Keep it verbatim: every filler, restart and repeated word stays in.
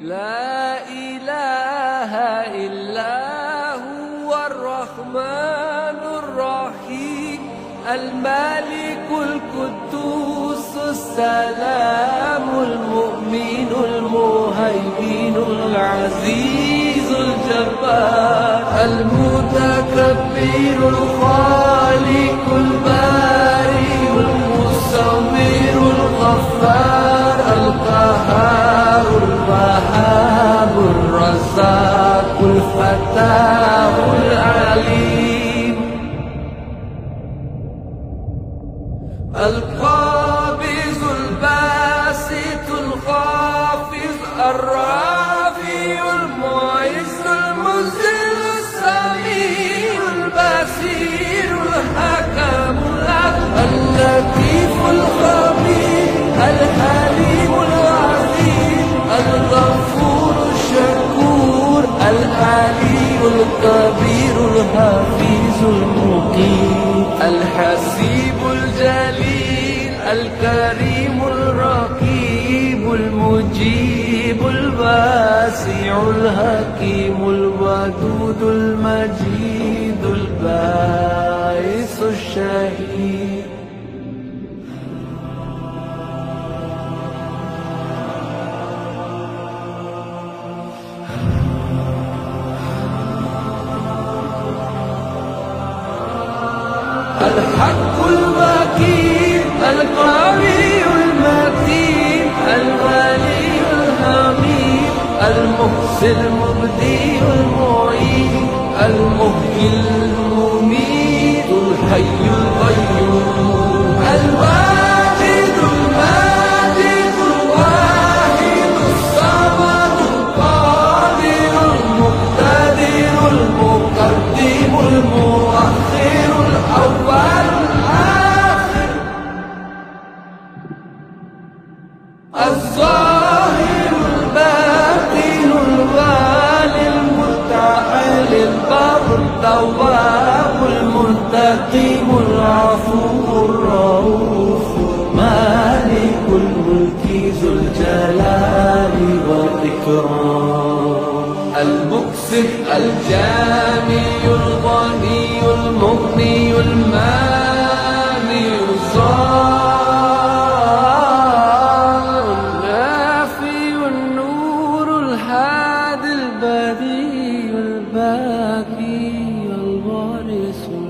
لا إله إلا هو الرحمن الرحيم الملك القدوس السلام المؤمن المهيمن العزيز الجبار المتكبر الخالق البارئ المصور الغفار القهار الوهاب الرزاق الفتاح العليم القابض الباسط الخافض الرافع المعز المذل السميع البصير الحكم العدل اللطيف الخبير الحليم العظيم الغفور الشكور العلي الكبير الحفيظ المقيم الحسيب الجليل الكريم الرقيب المجيب الواسع الحكيم الودود المجيد الباعث الشهيد الحق المكين القوي المتين الولي الحميد المحسن المبدي المعيد المحيي المميت الحي القيوم الواجد الماجد الواحد الصمد القادر المقتدر المقدم المؤخر الأول الآخر الظاهر الباطن الوالي المتعال البر التواب المنتقم العفو الرؤوف مالك الملك ذو الجلال والإكرام المقسط الجامع الغني المغني المانع الظاهر النافي النور الهادي البديع الباقي الوارث